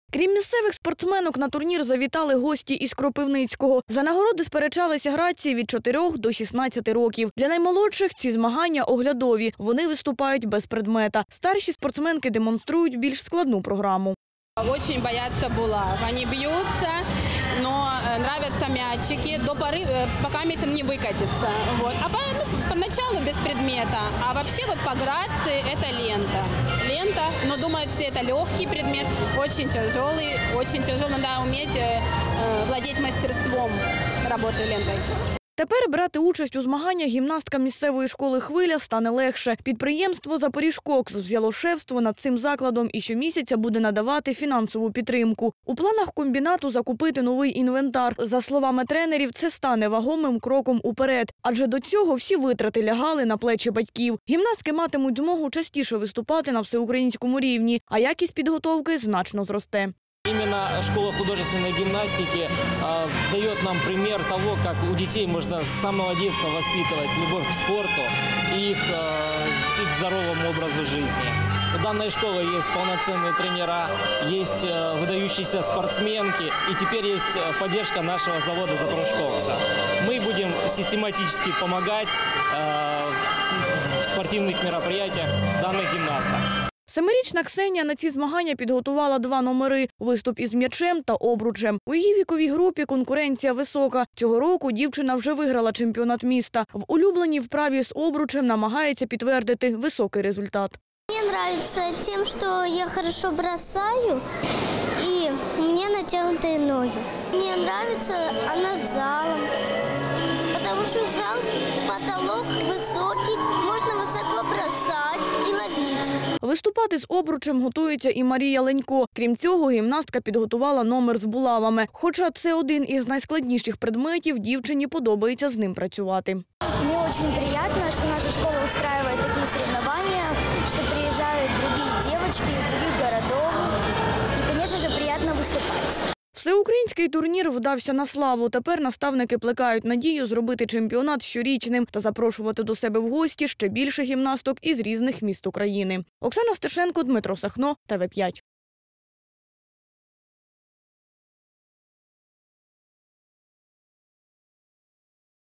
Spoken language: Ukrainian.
Крім місцевих спортсменок, на турнір завітали гості із Кропивницького. За нагороди сперечалися гравці від 4 до 16 років. Для наймолодших ці змагання оглядові. Вони виступають без предмета. Старші спортсменки демонструють більш складну програму. Очень боятся булав. Они бьются, но нравятся мячики, до поры, пока он не выкатится. Вот. А поначалу без предмета. А вообще вот по грации это лента. Лента, но думают все, это легкий предмет, очень тяжелый. Надо уметь владеть мастерством работы лентой. Тепер брати участь у змаганнях гімнасткам місцевої школи «Хвиля» стане легше. Підприємство «Запоріжкокс» взяло шефство над цим закладом і щомісяця буде надавати фінансову підтримку. У планах комбінату закупити новий інвентар. За словами тренерів, це стане вагомим кроком уперед. Адже до цього всі витрати лягали на плечі батьків. Гімнастки матимуть змогу частіше виступати на всеукраїнському рівні, а якість підготовки значно зросте. Именно школа художественной гимнастики дает нам пример того, как у детей можно с самого детства воспитывать любовь к спорту и к здоровому образу жизни. У данной школы есть полноценные тренера, есть выдающиеся спортсменки, и теперь есть поддержка нашего завода «Запорожкокса». Мы будем систематически помогать в спортивных мероприятиях данных гимнасток. Семирічна Ксенія на ці змагання підготувала 2 номери – виступ із м'ячем та обручем. У її віковій групі конкуренція висока. Цього року дівчина вже виграла чемпіонат міста. В улюбленій вправі з обручем намагається підтвердити високий результат. Мені подобається тим, що я хорошо бросаю і у мене натягнуті ноги. Мені подобається вона з залом, тому що зал, потолок високий, можна високо бросати і ловити. Виступати з обручем готується і Марія Ленько. Крім цього, гімнастка підготувала номер з булавами. Хоча це один із найскладніших предметів, дівчині подобається з ним працювати. Мені дуже приємно, що наша школа влаштовує такі змагання, що приїжджають інші дівчатки з інших містів. І, звісно ж, приємно виступати. Всеукраїнський турнір вдався на славу. Тепер наставники плекають надію зробити чемпіонат щорічним та запрошувати до себе в гості ще більше гімнасток із різних міст України. Оксана Стешенко, Дмитро Сахно, ТВ5.